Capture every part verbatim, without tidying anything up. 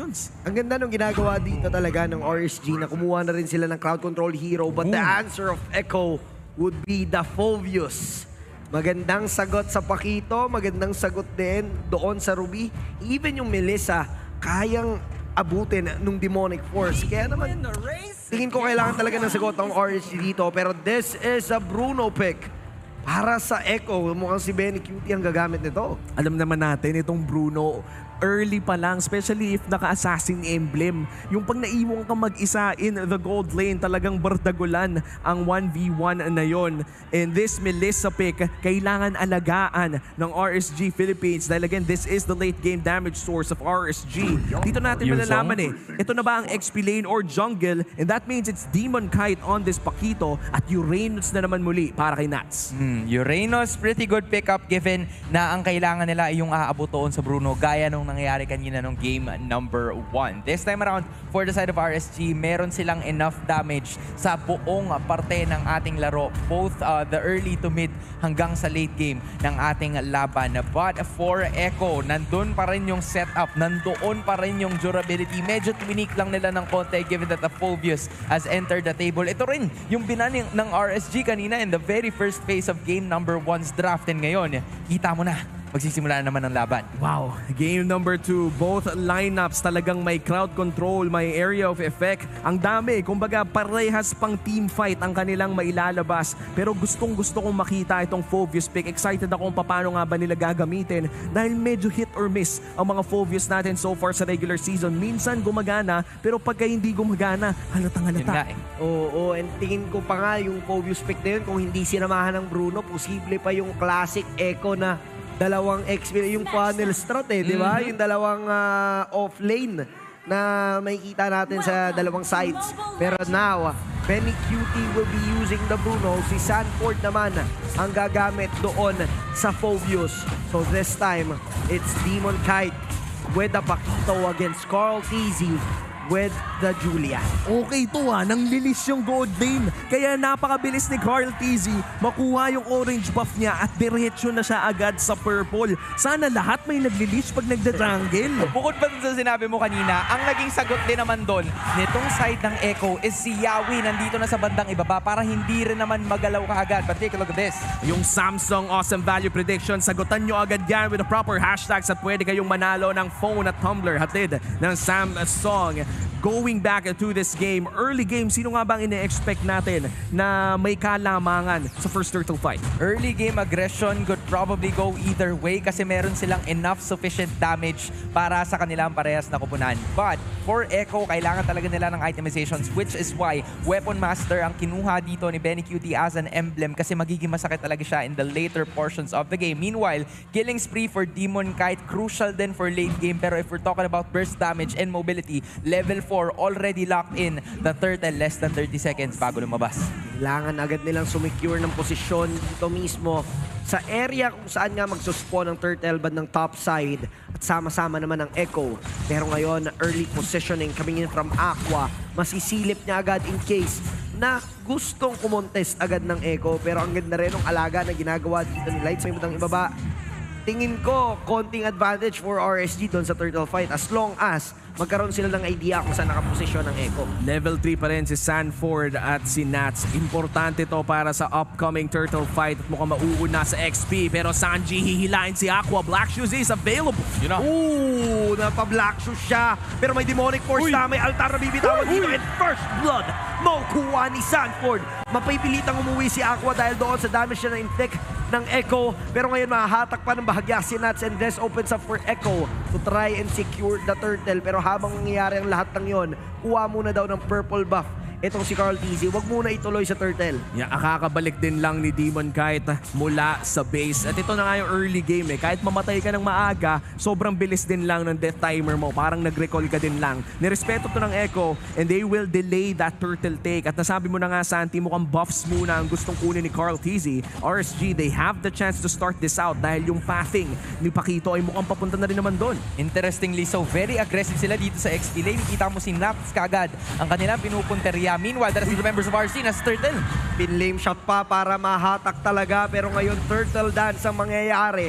rounds. Ang ganda nung ginagawa dito talaga ng R S G na kumuha na rin sila ng crowd control hero, but the answer of Echo would be the Phoveus. Magandang sagot sa Pakito, magandang sagot din doon sa Ruby. Even yung Melissa, kayang abutin nung Demonic Force. Kaya naman, tingin ko kailangan talaga ng sagot ng R S G dito. Pero this is a Bruno pick. Para sa Echo, mukhang si Benny Cutie ang gagamit nito. Alam naman natin, itong Bruno, early pa lang, especially if naka-assassin emblem. Yung pag naiwang ka mag-isa in the gold lane, talagang bardagulan ang one v one na yon. And this Melissa pick, kailangan alagaan ng R S G Philippines dahil again, this is the late game damage source of R S G. Dito natin malalaman eh, ito na ba ang X P lane or jungle? And that means it's Demon Kite on this Pakito at Uranus na naman muli para kay Nats. Hmm, Uranus, pretty good pickup given na ang kailangan nila ay yung aabot doon sa Bruno gaya nung nangyayari kanina nung game number one. This time around, for the side of R S G, meron silang enough damage sa buong parte ng ating laro. Both uh, the early to mid hanggang sa late game ng ating laban. But for Echo, nandun pa rin yung setup, nandoon pa rin yung durability. Medyo tweak lang nila ng konti given that the Phoveus has entered the table. Ito rin yung binan ng R S G kanina in the very first phase of game number one's draft. And ngayon, kita mo na, magsisimula na naman ang laban. Wow, game number two, both lineups talagang may crowd control, may area of effect. Ang dami, kumbaga parehas pang team fight ang kanilang mailalabas. Pero gustong gusto kong makita itong Phoveus pick. Excited ako kung paano nga ba nila gagamitin dahil medyo hit or miss ang mga Phoveus natin so far sa regular season. Minsan gumagana, pero pagka hindi gumagana, halatang halata. Eh. Oo, oh, and tingin ko pa nga yung Phoveus pick na yun, kung hindi sinamahan ng Bruno, posible pa yung classic Echo na dalawang X P, yung funnel strat eh, di ba? Mm-hmm. Yung dalawang uh, off-lane na makikita natin sa dalawang sides. Pero now, Benny Cutie will be using the Bruno. Si Sanford naman ang gagamit doon sa Phoveus. So this time, it's Demon Kite with the Pakito against Carl Tizzy with the Julia. Okay to ha, nang lilis yung gold lane. Kaya napakabilis ni Carl Tizzy makuha yung orange buff niya at diretso na siya agad sa purple. Sana lahat may naglilis pag nagda-jungle. Bukod pa sa sinabi mo kanina, ang naging sagot din naman doon nitong side ng Echo is si Yawi nandito na sa bandang ibaba para hindi rin naman magalaw ka agad. But take a look at this. Yung Samsung Awesome Value Prediction, sagutan nyo agad yan with the proper hashtags at pwede kayong manalo ng phone at tumbler hatid ng Samsung. Going back to this game, early game, sino nga bang ine-expect natin na may kalamangan sa first turtle fight? Early game aggression could probably go either way kasi meron silang enough sufficient damage para sa kanilang parehas na kupunan. But for Echo, kailangan talaga nila ng itemizations, which is why Weapon Master ang kinuha dito ni Benny Cutie as an emblem kasi magiging masakit talaga siya in the later portions of the game. Meanwhile, killing spree for Demon Kite, crucial din for late game. Pero if we're talking about burst damage and mobility, level four already locked in the turtle, less than thirty seconds bago lumabas. Kailangan agad nilang sumecure ng posisyon dito mismo sa area kung saan nga magsuspawn ng turtle band ng top side at sama-sama naman ng Echo. Pero ngayon, early positioning coming in from Aqua, masisilip niya agad in case na gustong kumontest agad ng Echo. Pero ang ganda rin ng alaga na ginagawa dito ni Lights, may mutang ibaba. Tingin ko, konting advantage for R S G doon sa turtle fight as long as magkaroon sila ng idea kung saan nakaposisyon ng Echo. Level three pa rin si Sanford at si Nats. Importante to para sa upcoming turtle fight at mukhang mauuna sa X P. Pero Sanji hihilain si Aqua. Black Shoes is available. You know. Ooh, napa-black shoes siya. Pero may Demonic Force na, may altar na bibitawan dito. And first blood, makukuha ni Sanford. Mapipilitang umuwi si Aqua dahil doon sa damage siya na inflict ng Echo. Pero ngayon mahahatak pa ng bahagya si Nats and this opens up for Echo to try and secure the turtle. Pero habang nangyayari ang lahat ng yon, kuha muna daw ng purple buff itong si Carl Tizzy. Huwag muna ituloy sa turtle. Yeah, kakabalik din lang ni Demon Kite mula sa base. At ito na nga yung early game eh. Kahit mamatay ka ng maaga, sobrang bilis din lang ng death timer mo. Parang nag-recall ka din lang. Nirespeto to ng Echo and they will delay that turtle take. At nasabi mo na nga, Santi, mukhang buffs muna ang gustong kunin ni Carl Tizzy. R S G, they have the chance to start this out dahil yung pathing ni Pakito ay mukhang papunta na rin naman doon. Interestingly, so very aggressive sila dito sa X P lane. Kita mo si Naps kagad ang kanilang pinupunteriya. Meanwhile, the rest of the members of R C nas turtle. Pinlame shot pa para mahatak talaga pero ngayon turtle dance ang mangyayari.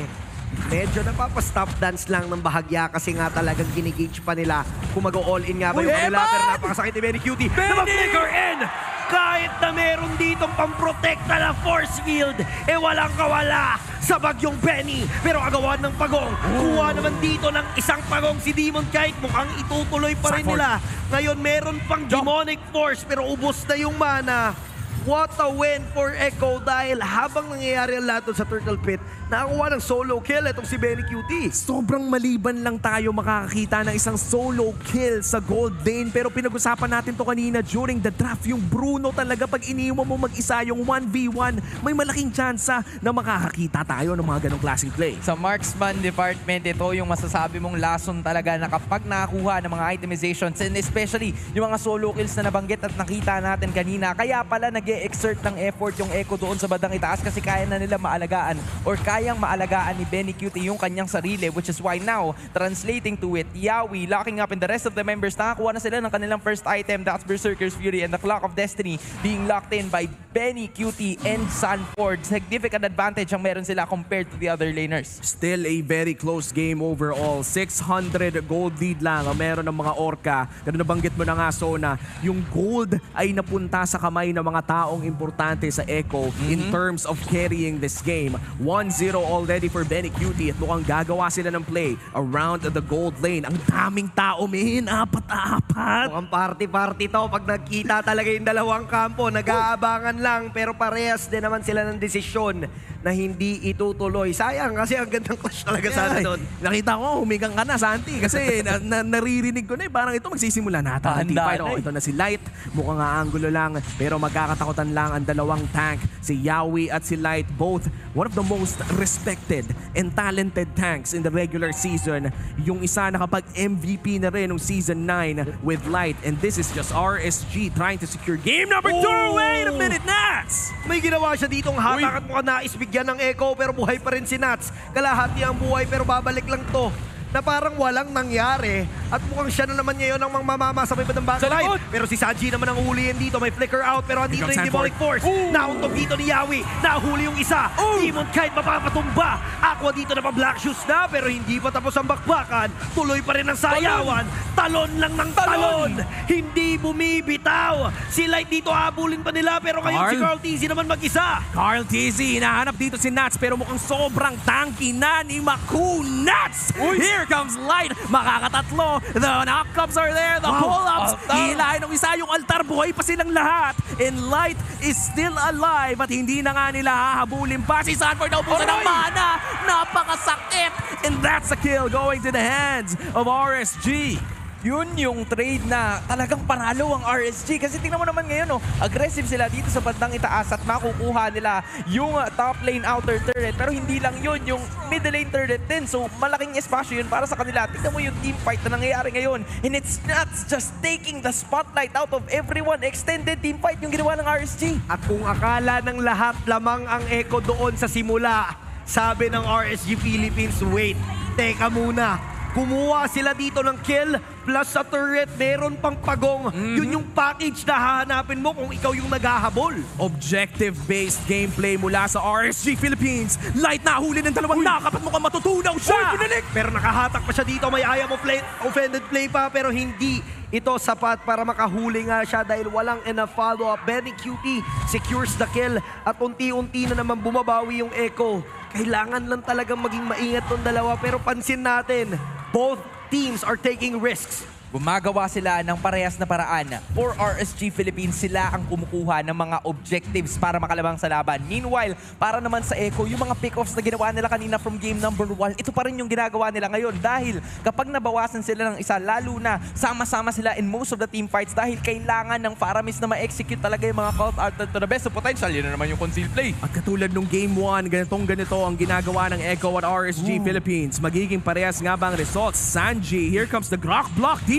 medyo napapa-stop dance lang ng bahagya kasi nga talagang ginigage pa nila kung mag-all in nga ba yung Uy, kanila. Eman! Pero napakasakit ni Benny Cutie na Benny! mag-flicker in! Kahit na meron ditong pamprotekta na force field, eh walang kawala sa bagyong Benny. Pero agawan ng pagong, kuha naman dito ng isang pagong si Demon Kite. Mukhang itutuloy pa rin Safford. nila. Ngayon meron pang demonic force pero ubos na yung mana. What a win for Echo dahil habang nangyayari ang lahat dun sa Turtle Pit, nakakuha ng solo kill itong si Benny Cutie. Sobrang maliban lang tayo makakakita ng isang solo kill sa gold lane. Pero pinag-usapan natin to kanina during the draft. Yung Bruno talaga pag iniwan mo mag-isa yung one v one, may malaking tsansa na makakakita tayo ng mga ganong klaseng play. Sa marksman department, ito yung masasabi mong lason talaga na kapag nakakuha ng mga itemizations and especially yung mga solo kills na nabanggit at nakita natin kanina. Kaya pala nag-e-exert ng effort yung Echo doon sa bandang itaas kasi kaya na nila maalagaan or kayang maalagaan ni Benny Cutie yung kanyang sarili, which is why now, translating to it, Yawi locking up and the rest of the members, nakakuha na sila ng kanilang first item, that's Berserker's Fury, and the Clock of Destiny being locked in by Benny Cutie and Sanford. Significant advantage ang meron sila compared to the other laners. Still a very close game overall. six hundred gold lead lang ang meron ng mga Orca. Pero nabanggit mo na nga, Sona, yung gold ay napunta sa kamay ng mga taong importante sa Echo mm-hmm. in terms of carrying this game. one zero already for Benny Cutie at mukhang gagawa sila ng play around the gold lane. Ang daming tao, min. Apat-apat. Mukhang party-party to pag nagkita talaga yung dalawang kampo. Nag-aabangan lang pero parehas din naman sila ng desisyon na hindi itutuloy. Sayang kasi ang gandang clash talaga sana Ay, doon. nakita ko, humigang ka na, Santi. Kasi na, na, naririnig ko na eh, parang ito magsisimula na. Tanti Handa fight. na Oh, eh. ito na si Light. Mukhang angulo lang. Pero magkakatakutan lang ang dalawang tank. Si Yawi at si Light. Both one of the most respected and talented tanks in the regular season. Yung isa nakapag-M V P na rin ng Season nine with Light. And this is just R S G trying to secure game number two. Oh! Wait a minute, Nats! May ginawa siya ditong hatak at mukhang naisbigyan ng Echo pero buhay pa rin si Nats. Kalahati ang buhay pero babalik lang to na parang walang nangyari at mukhang siya na naman ngayon ang mamamama sa may bandang Sa backline. likod! Pero si Sanji naman ang huliin dito. May flicker out pero andito Here na yung comes demonic force. Ooh! Nauntog dito ni Yawi. Nahuli yung isa. Demon Kite mapapatumba. Aqua dito na pa black shoes na pero hindi pa tapos ang bakbakan. Tuloy pa rin ang sayawan. Talon lang ng talon. Hindi bumibitaw. Si Light dito habulin pa nila pero ngayon Carl. si Carl T Z naman mag-isa. Carl T Z, hinahanap dito si Nats pero mukhang sobrang tanky na ni Maku Nats! Here comes Light! Makakatatlo! The knock-ups are there! The Wow, pull-ups! altar. Hihilahin ng isa yung altar! Buhay pa silang lahat! And Light is still alive at hindi na nga nila hahabulin pa. Si Sanford na ubusan ng Aray! mana! Napakasakit! And that's a kill going to the hands of R S G! Yun yung trade na talagang panalo ang R S G. Kasi tingnan mo naman ngayon, no, aggressive sila dito sa bandang itaas at makukuha nila yung uh, top lane outer turret. Pero hindi lang yun, yung middle lane turret din. So malaking espasyo yun para sa kanila. Tingnan mo yung team fight na nangyayari ngayon. And it's not just taking the spotlight out of everyone. Extended team fight yung ginawa ng R S G. At kung akala ng lahat lamang ang Echo doon sa simula, sabi ng R S G Philippines, wait, teka muna. Kumuha sila dito ng kill plus sa turret, meron pang pagong. Mm-hmm. Yun yung package na hahanapin mo kung ikaw yung naghahabol. Objective-based gameplay mula sa R S G Philippines. Light na huli ng dalawang nakap at mukhang matutunaw siya! Uy, pinalik! Pero nakahatak pa siya dito, may aya mo play, offended play pa, pero hindi ito sapat para makahuli nga siya dahil walang enough follow-up. Benny Cutie secures the kill at unti-unti na naman bumabawi yung Echo. Kailangan lang talagang maging maingat tong dalawa pero pansin natin, both teams are taking risks. Gumagawa sila ng parehas na paraan. For R S G Philippines, sila ang kumukuha ng mga objectives para makalabang sa laban. Meanwhile, para naman sa Echo, yung mga pick-offs na ginawa nila kanina from game number one, ito pa rin yung ginagawa nila ngayon. Dahil kapag nabawasan sila ng isa, lalo na sama-sama sila in most of the team fights dahil kailangan ng Faramis na ma-execute talaga yung mga call out to the best of potential. Yun na naman yung concealed play. At katulad nung game one, ganitong ganito ang ginagawa ng Echo at R S G Philippines. Magiging parehas nga ba ang results? Sanji, here comes the Grok block.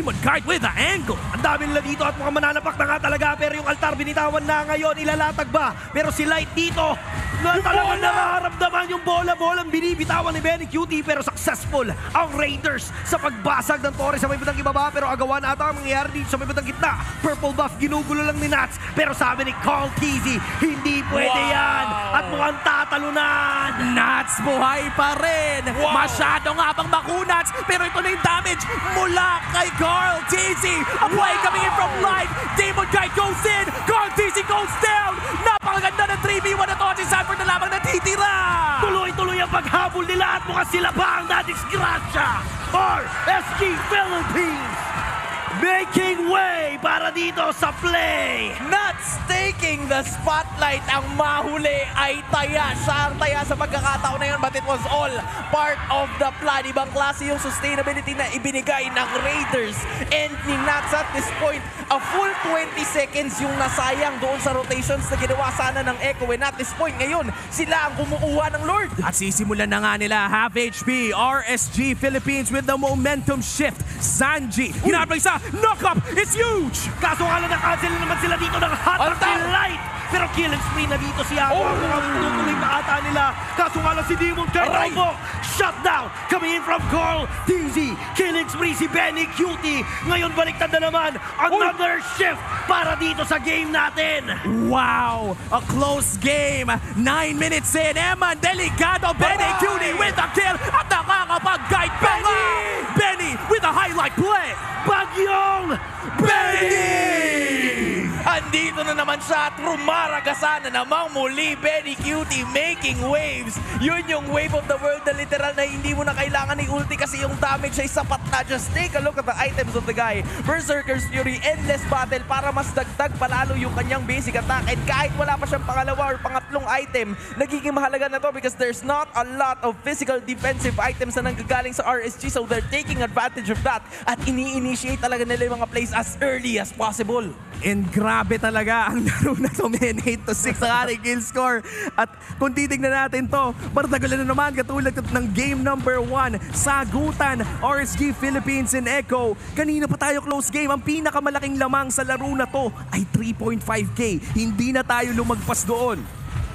Demon Guard with the angle. Ang dami nila dito at mukhang mananapak na nga talaga, pero yung altar binitawan na ngayon, ilalatag ba? Pero si Light dito, na talagang nakaramdaman yung bola-bolang binibitawan ni Benny Cutie, pero successful ang Raiders sa pagbasag ng Torres sa may bandang ibaba, pero agawan ata ang mangyayari dito sa may bandang gitna. Purple buff, ginugulo lang ni Nats, pero sabi ni Carl Tizzy, hindi pwede Wow. yan at mukhang tatalunan. Nats buhay pa rin. Wow. Masyado nga bang makunats, pero ito na yung damage mula kay Carl Tizzy. A play coming in from Light. Demon Guy goes in. Carl Tizzy goes down. Napakaganda ng three v one na to. Si Sanford na lamang natitira. Tuloy-tuloy ang paghabol nila at mukhang sila pa ang nadisgrasya. R S G Philippines making way para dito sa play. Nuts taking the spotlight. Ang mahuli ay Taya. Siya ang Taya sa pagkakataon na yun, but it was all part of the plan. Ibang klase yung sustainability na ibinigay ng Raiders and ni Nuts at this point. A full twenty seconds yung nasayang doon sa rotations na ginawa sana ng Echo. And at this point ngayon, sila ang kumukuha ng Lord. At sisimulan na nga nila, half H P, R S G Philippines with the momentum shift. Sanji, ginabay sa knock-up, it's huge! Kaso nga lang na-cancel naman sila dito ng hot Altar! and light. Pero killing spree na dito si Aqua. Oh! Mukhang tutuloy pa ata nila. Kaso nga lang si Demon Aray! Turbo. Shutdown coming in from Carl Tizzy. Killing spree si Benny Cutie. Ngayon baliktad na naman. Another shift para dito sa game natin. Wow! A close game. Nine minutes in. Eman Delicado. Benny Aray! Cutie with the kill. At nakakapag-guide pa nga. Benny with a highlight play. Bagyong Benny! Andito na naman siya at rumaragasan na namang muli. Benny Cutie making waves. Yun yung wave of the world na literal na hindi mo na kailangan ni ulti kasi yung damage ay sapat na. Just take a look at the items of the guy. Berserker's Fury, Endless Battle para mas dagdag palalo yung kanyang basic attack. And kahit wala pa siyang pangalawa or pangatlong item, nagiging mahalaga na to because there's not a lot of physical defensive items na nanggagaling sa R S G, so they're taking advantage of that at ini-initiate talaga nila yung mga plays as early as possible. And grabe talaga ang laro na to, men. eight to six ang ating kill score. At kung titignan natin to, bardagulan na naman katulad ng game number one. Sagutan, R S G Philippines and Echo. Kanina pa tayo close game. Ang pinakamalaking lamang sa laro na to ay three point five K. Hindi na tayo lumagpas doon.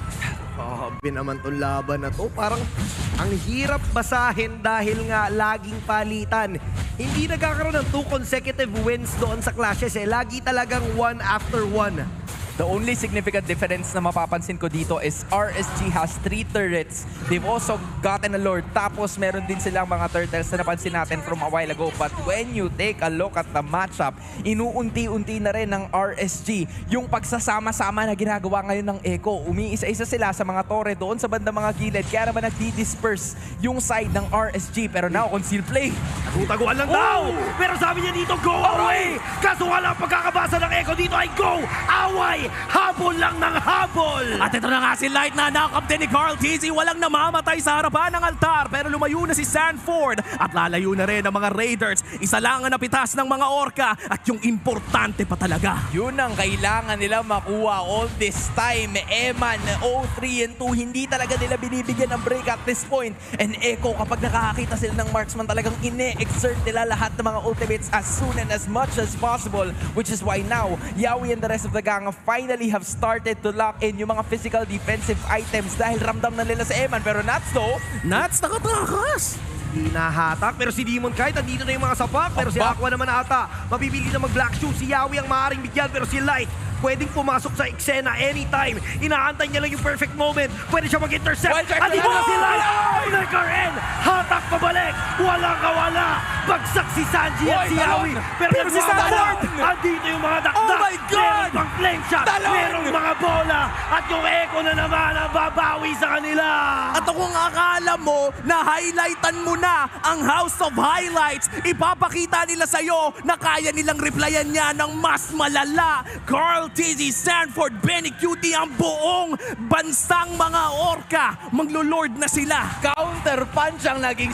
Grabe naman itong laban na to. Parang ang hirap basahin dahil nga laging palitan. Hindi nagkakaroon ng two consecutive wins doon sa clashes eh. Lagi talagang one after one. The only significant difference na mapapansin ko dito is R S G has three turrets. They've also gotten a Lord. Tapos meron din silang mga turtles na napansin natin from a while ago. But when you take a look at the matchup, inuunti-unti na rin ng R S G yung pagsasama-sama na ginagawa ngayon ng Echo. Umiisa-isa sila sa mga torre doon sa banda mga gilid. Kaya naman nagdi-disperse yung side ng R S G. Pero now, conceal play. Tutaguan lang daw! Pero sabi niya dito, go away! Kaso nga lang pagkakabasa ng Echo dito ay go! Away! Habol lang ng habol! At ito na nga si Light na knock-up din ni Carl Tizzy. Walang namamatay sa harapan ng altar. Pero lumayo na si Sanford. At lalayo na rin ang mga Raiders. Isa lang ang napitas ng mga Orca. At yung importante pa talaga. Yun ang kailangan nila makuha all this time. Eman, oh three and two, hindi talaga nila binibigyan ng break at this point. And Echo, kapag nakakakita sila ng marksman, talagang ine-exert nila lahat ng mga ultimates as soon and as much as possible. Which is why now, Yawi and the rest of the gang finally have started to lock in yung mga physical defensive items dahil ramdam na nila sa Eman. Pero Nats though, Nats nakatakas. Hindi nahatak, pero si Demon kahit andito na yung mga sapak, pero si Aba. Aqua naman ata mapipili na mag-black shoe. Si Yawi ang maaaring bigyan, pero si Light pwedeng pumasok sa eksena anytime. Inaantay niya lang yung perfect moment. Pwede siya mag-intercept. Wild card Andito na na- si Light. Flicker in. Hatak pabalik. Walang kawala. Bagsak si Sanji at Oy, si Yawi. talon. Pero, Pero si nagwawala. Sanford! Andito yung mga dakdak. Oh my God! Meron pang flame shot. Talon! Merong mga bola. At yung Echo na naman ang babawi sa kanila. At kung akala mo na highlightan mo na ang House of Highlights, ipapakita nila sa'yo na kaya nilang replyan niya ng mas malala. Carl Tizzy, Sanford, Benny Cutie, ang buong bansang mga Orca. Maglo-lord na sila. counter punch ang naging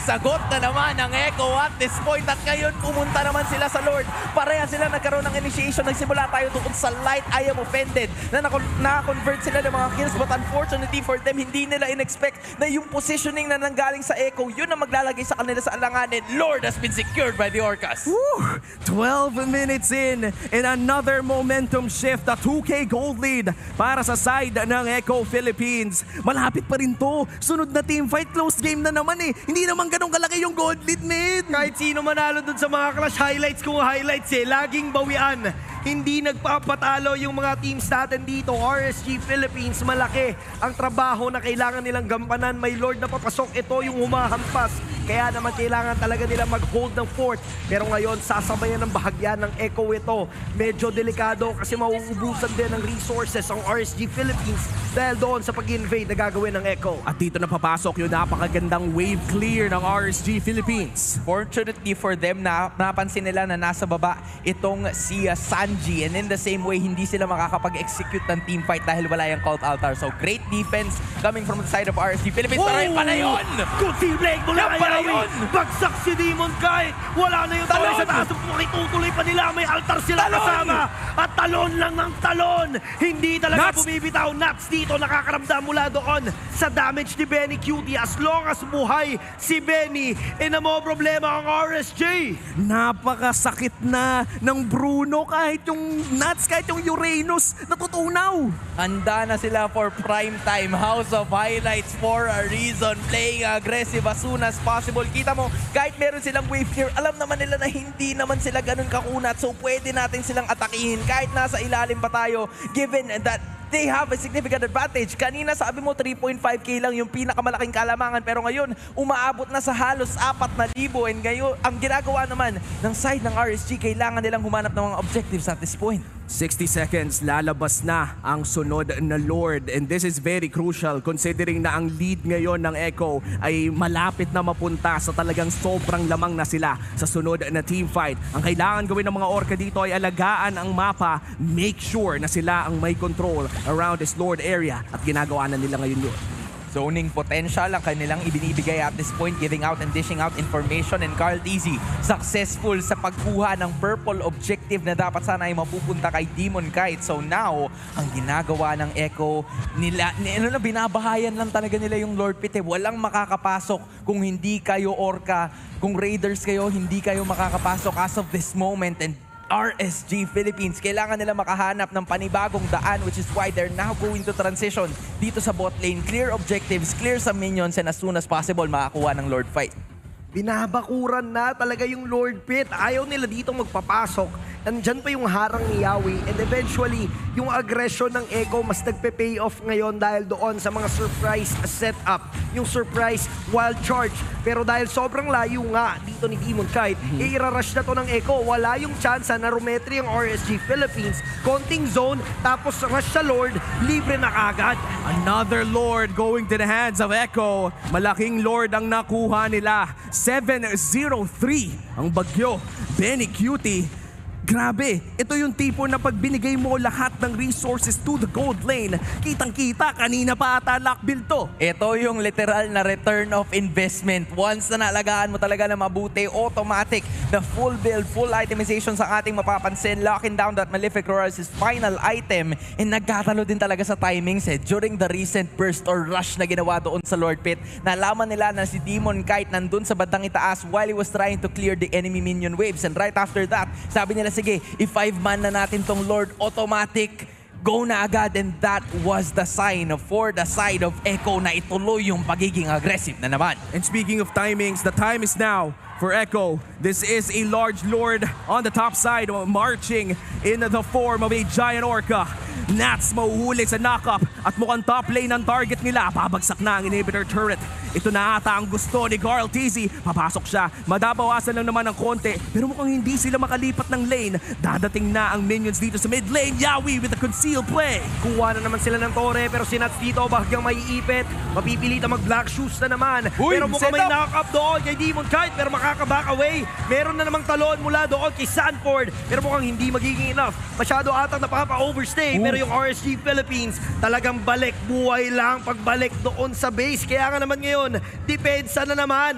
sagot na naman ang Echo at this point. At ngayon, pumunta naman sila sa Lord. Pareha sila nagkaroon ng initiation. Nagsimula tayo tungkol sa Light. I am offended na naka-convert sila ng mga kills. But unfortunately for them, hindi nila in-expect na yung positioning na nanggaling sa Echo, yun ang maglalagay sa kanila sa alanganin. Lord has been secured by the Orcas. Woo! twelve minutes in and another momentum shift. A two K gold lead para sa side ng Echo Philippines. Malapit pa rin to. Sunod na team fight. Close game na naman eh. Hindi naman ganun kalaki yung gold lead, mid. Kahit sino manalo dun sa mga Clash highlights kung highlights eh, laging bawian. Hindi nagpapatalo yung mga teams natin dito. R S G Philippines, malaki ang trabaho na kailangan nilang gampanan. May Lord na papasok. Ito yung humahampas. Kaya naman kailangan talaga nila mag-hold ng fort. Pero ngayon, sasabayan ng bahagyan ng Echo ito. Medyo delikado kasi mauubusan din ng resources ang R S G Philippines dahil doon sa pag-invade na gagawin ng Echo. At dito na papasok yung napakagandang wave clear ng R S G Philippines. Fortunately for them, na napansin nila na nasa baba itong si uh, Sanji. And in the same way, hindi sila makakapag-execute ng team fight dahil wala yung Cult Altar. So great defense coming from the side of R S G Philippines. Pero yun pa na yun! Good team Blake mula Yan kay pa na Yawi. yun! Bagsak si Demon Kite. Wala na yung Talon! talon sa taas. Makitutuloy pa nila. May altar sila Talon! kasama. At talon lang ng talon. Hindi talaga Nuts! bumibitaw. Nuts dito nakakaramdam mula doon sa damage ni Benny Cutie. As long as buhay si Benny, eh na mo problema ang R S J. Napakasakit na ng Bruno kahit yung Nuts, kahit yung Uranus natutunaw. Handa na sila for prime time. House of Highlights for a reason. Playing aggressive as soon as possible. Kita mo, kahit meron silang wave clear, alam naman nila na hindi naman sila ganun kakunat. So pwede natin silang atakihin kahit nasa ilalim pa tayo. Given that they have a significant advantage. Kanina sabi mo three point five K lang yung pinakamalaking kalamangan, pero ngayon umaabot na sa halos apat na libo. And ngayon, ang ginagawa naman ng side ng R S G, kailangan nilang humanap ng mga objectives at this point. sixty seconds, lalabas na ang sunod na Lord. And this is very crucial considering na ang lead ngayon ng Echo ay malapit na mapunta sa talagang sobrang lamang na sila sa sunod na team fight. Ang kailangan gawin ng mga Orca dito ay alagaan ang mapa, make sure na sila ang may control around this Lord area at ginagawa na nila ngayon yun. Zoning potential ang kanilang ibinibigay at this point, giving out and dishing out information. And Carl Tizzy, successful sa pagkuha ng purple objective na dapat sana ay mapupunta kay Demon Kite. So now, ang ginagawa ng Echo, nila, ano na, binabahayan lang talaga nila yung Lord Pit. Eh. Walang makakapasok kung hindi kayo Orca, kung Raiders kayo, hindi kayo makakapasok as of this moment. And R S G Philippines, kailangan nila makahanap ng panibagong daan, which is why they're now going to transition dito sa bot lane. Clear objectives, clear sa minions, and as soon as possible makakuha ng Lord fight. Binabakuran na talaga yung Lord Pit. Ayaw nila dito magpapasok. Nandyan pa yung harang ni Yawi. And eventually, yung aggression ng Echo mas nagpe-pay off ngayon dahil doon sa mga surprise setup. Yung surprise wild charge. Pero dahil sobrang layo nga dito ni Demon Kite, mm-hmm. eh, irarush na to ng Echo. Wala yung chance na rumetri ang R S G Philippines. Konting zone, tapos rush sa Lord, libre na kagad. Another Lord going to the hands of Echo. Malaking Lord ang nakuha nila. seven zero three ang bagyo. Benny Cutie. Grabe, ito yung tipo na pag binigay mo lahat ng resources to the gold lane, kitang-kita, kanina pa ata lock build to. Ito yung literal na return of investment. Once na naalagaan mo talaga na mabuti, automatic na full build, full itemization sa ating mapapansin, locking down that Malefic Roar's final item, and nagkatalo din talaga sa timings eh. During the recent burst or rush na ginawa doon sa Lord Pit, nalaman nila na si Demon Kite nandun sa bandang itaas while he was trying to clear the enemy minion waves. And right after that, sabi nila, sige, i-five man na natin tong Lord, automatic, go na agad. And that was the sign for the side of Echo na ituloy yung pagiging aggressive na naman. And speaking of timings, the time is now for Echo. This is a large Lord on the top side, marching in the form of a giant Orca. Nats mahuhuli sa knock-up at mukhang top lane ang target nila. Pabagsak na ang inhibitor turret. Ito na ata ang gusto ni Carl Tizzy. Papasok siya. Madabawasan lang naman ng konti, pero mukhang hindi sila makalipat ng lane. Dadating na ang minions dito sa mid lane. Yawi with a concealed play. Kuha na naman sila ng tore, pero si Nats dito bahagyang maiipit. Mapipilitan mag-black shoes na naman. Uy, pero mukhang set may up. knock-up doon kay Demon Kite, pero makaka-back away. Meron na namang talon mula doon kay Sanford, pero mukhang hindi magiging enough. Masyado atang napapa-overstay, pero yung R S G Philippines talagang balik. Buhay lang pagbalik doon sa base. Kaya nga naman ngayon, depensa na naman.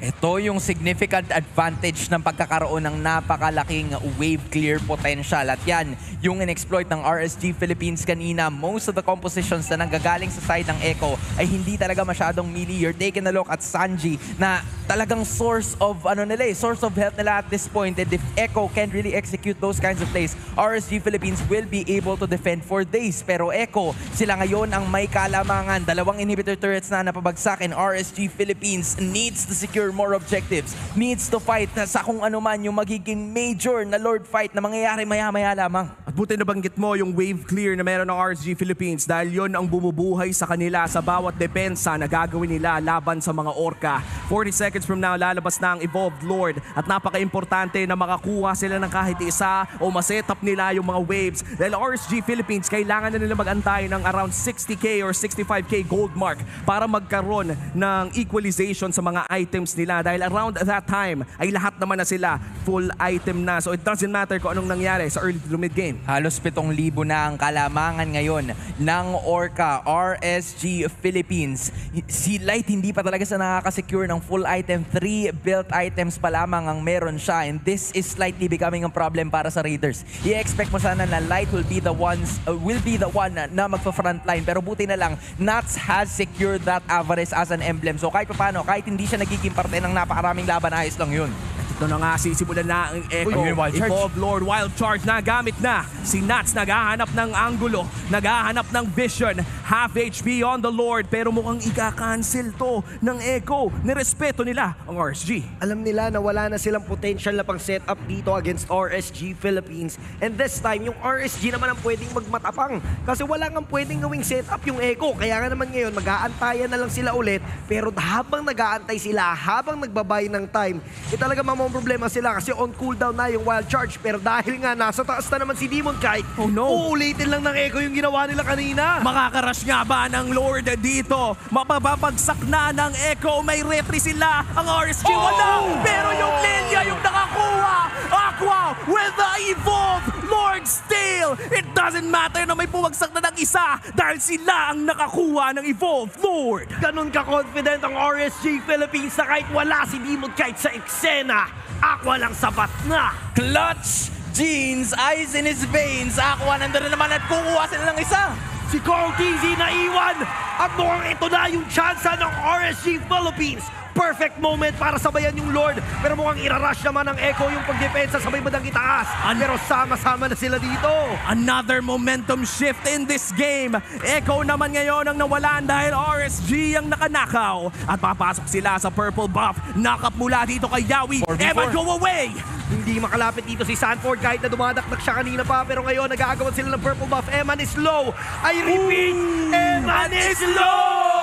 Ito yung significant advantage ng pagkakaroon ng napakalaking wave clear potential. At yan, yung in-exploit ng R S G Philippines kanina. Most of the compositions na nanggagaling sa side ng Echo ay hindi talaga masyadong melee. You're taking a look at Sanji na talagang source of ano nila eh, source of health nila at this point. And if Echo can't really execute those kinds of plays, R S G Philippines will be able to defend for days. Pero Echo, sila ngayon ang may kalamangan. Dalawang inhibitor turrets na napabagsak and R S G Philippines needs to secure more objectives, needs to fight sa kung ano man yung magiging major na Lord fight na mangyayari maya-maya lamang. At buti nabanggit mo yung wave clear na meron ng R S G Philippines dahil yon ang bumubuhay sa kanila sa bawat depensa na gagawin nila laban sa mga orca. forty seconds from now, lalabas na ang Evolved Lord at napaka-importante na makakuha sila ng kahit isa o masetap nila yung mga waves dahil R S G Philippines kailangan na nila mag-antay ng around sixty K or sixty-five K gold mark para magkaroon ng equalization sa mga items nila dahil around that time ay lahat naman na sila full item na. So it doesn't matter kung anong nangyari sa early to mid game. Halos pitong libo na ang kalamangan ngayon ng Orca, R S G Philippines. Si Light hindi pa talaga sa nakaka-secure ng full item. Three built items pa lamang ang meron siya and this is slightly becoming a problem para sa Raiders. I-expect mo sana na Light will be the ones uh, will be the one na, na magpa-frontline pero buti na lang Nuts has secured that Avarice as an emblem. So kahit paano, kahit hindi siya nagiging parte ng napakaraming laban, ayos lang yun. Ito na nga, sisimulan na ang Echo. Uy, Wild Charge. Evolved Lord, Wild Charge na gamit na. Si Nuts naghahanap ng angulo, naghahanap ng vision. Half H P on the Lord pero mukhang ika-cancel to ng Echo. Nirespeto nila ang R S G. Alam nila na wala na silang potential na pang setup dito against R S G Philippines. And this time, yung R S G naman ang pwedeng magmatapang. Kasi wala nga pwedeng gawing setup yung Echo. Kaya nga naman ngayon, mag-aantayan na lang sila ulit. Pero habang nag-aantay sila, habang nagbabay ng time, eh talaga mamang problema sila kasi on cooldown na yung Wild Charge. Pero dahil nga nasa taas na naman si Demon Kite, Oh no. uulitin lang ng Echo yung ginawa nila kanina. Makakarash nga ba ng Lord dito? Mapapabagsak na ng Echo. May retry sila. Ang R S G wala. Pero yung Lilia yung nakakuha. Aqua with the Evolved Lord still. It doesn't matter na may puwagsak na ng isa dahil sila ang nakakuha ng Evolved Lord. Ganun ka-confident ang R S G Philippines na kahit wala si Demon Kite sa eksena, Aqua lang sapat na. Clutch! Jeans, ice in his veins. Aqua nandun na naman at kukuha sila ng isa. Si Carl T Z naiwan at mukhang ito na yung chance ng R S G Philippines. Perfect moment para sabayan yung Lord. Pero mukhang irarush naman ng Echo yung pagdepensa sabay badang itaas. Pero sama-sama na sila dito. Another momentum shift in this game. Echo naman ngayon ang nawalan dahil R S G ang nakanakaw. At papasok sila sa purple buff. Knock up mula dito kay Yawi. four v four. Evan, go away! Hindi makalapit dito si Sanford kahit na dumadakdak siya kanina pa. Pero ngayon nag-aagawan sila ng purple buff. Eman is low. I repeat, Eman is low!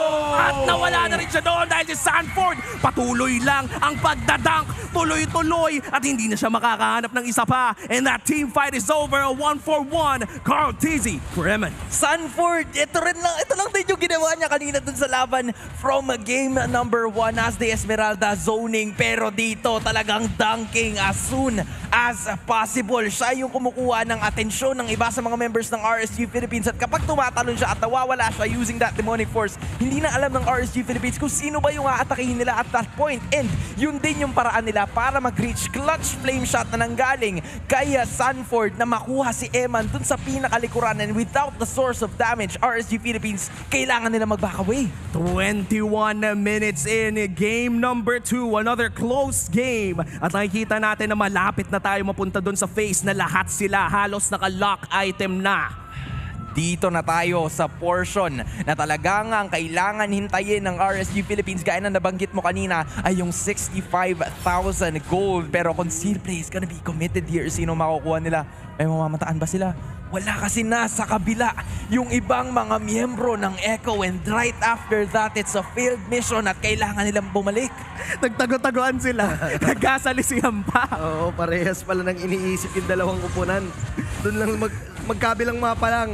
At nawala na rin siya doon dahil si Sanford patuloy lang ang pagdadank. Tuloy-tuloy at hindi na siya makakahanap ng isa pa. And that team fight is over. A one for one. Carl Tizzy for Eman. Sanford, ito rin lang, ito lang din yung ginawa niya kanina dun sa laban from game number one as the Esmeralda zoning. Pero dito talagang dunking as soon as possible. Siya yung kumukuha ng atensyon ng iba sa mga members ng R S G Philippines. At kapag tumatalon siya at nawawala siya using that demonic force, hindi na alam ng R S G Philippines kung sino ba yung aatakihin nila at that point. And yun din yung paraan nila para mag-reach clutch flame shot na nanggaling kay Sanford na makuha si Eman dun sa pinakalikuran. And without the source of damage, R S G Philippines, kailangan nila mag-back away. twenty-one minutes in game number two. Another close game. At nakikita natin na malapit na tayo mapunta dun sa phase na lahat sila halos naka-lock item na. Dito na tayo sa portion na talagang ang kailangan hintayin ng R S G Philippines gaya na nabanggit mo kanina ay yung sixty-five thousand gold. Pero kung Seal Play is gonna be committed here, sino makukuha nila? May mamamataan ba sila? Wala kasi nasa kabila yung ibang mga miyembro ng Echo and right after that, it's a failed mission at kailangan nilang bumalik. Nagtago-tagoan sila. Nagkasalisihan pa. Oo, parehas pala nang iniisip yung dalawang upunan. Doon lang mag magkabilang mapa lang.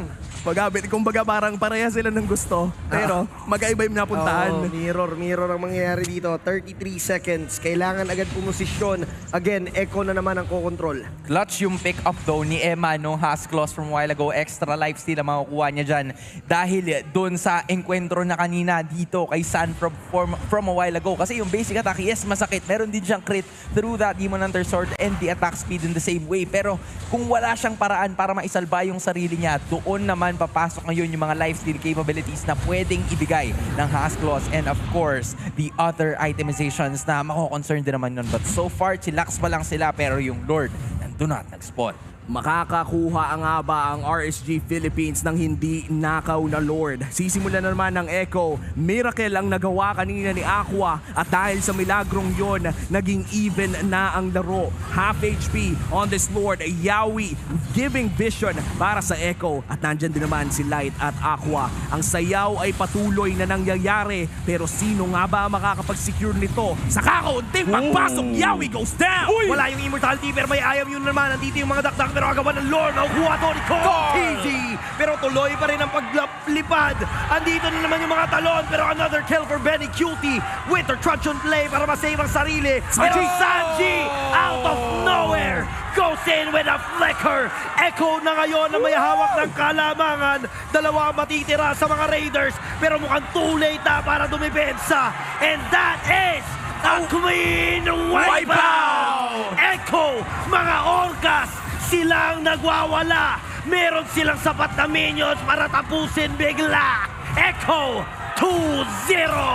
Pagabit, kumbaga parang pareha sila ng gusto. Pero magkaiba yung napuntahan. Oo, mirror, mirror ang mangyayari dito. thirty-three seconds. Kailangan agad pumosisyon. Again, Echo na naman ang kokontrol. Clutch yung pick up though ni Emma nung has clause from a while ago. Extra lifesteal ang makukuha niya dyan. Dahil dun sa enkwentro na kanina dito kay San from, from, from a while ago. Kasi yung basic attack, yes, masakit. Meron din siyang crit through that Demon Hunter Sword and the attack speed in the same way. Pero kung wala siyang paraan para maisalba yung sarili niya, doon naman papasok ngayon yung mga lifesteal capabilities na pwedeng ibigay ng has clause. And of course, the other itemizations na mako-concern din naman nun. But so far, chillax pa lang sila pero yung Lord nandun at nag-spawn. Makakakuha nga ba ang R S G Philippines ng hindi nakaw na Lord? Sisimulan na naman ng Echo. Miracle ang nagawa kanina ni Aqua at dahil sa milagrong yon, naging even na ang laro. Half H P on this Lord. Yawi giving vision para sa Echo at nandyan din naman si Light at Aqua. Ang sayaw ay patuloy na nangyayari pero sino nga ba makakapag-secure nito? Sa kakaunting pagpasok, Yawi goes down! Uy! Wala yung immortality pero may ayam yun naman. Nandito yung mga dakdak pero agawan ng Lord. Nakukuha to ni Cole Easy. Pero tuloy pa rin ang paglipad. Andito na naman yung mga talon pero another kill for Benny Cutie. Winter truncheon play para masave ang sarili. Pero Sanji out of nowhere goes in with a flicker. Echo na ngayon na may hawak ng kalamangan. Dalawa ang matitira sa mga Raiders pero mukhang too late na para dumipensa. And that is a clean wipeout! Echo, mga Orcas, silang nagwawala. Meron silang sapat na minions para tapusin bigla. Echo, two zero!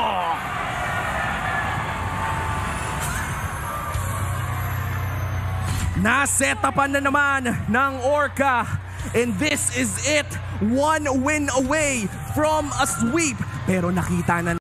Nasetapan na naman ng Orca. And this is it. One win away from a sweep. Pero nakita na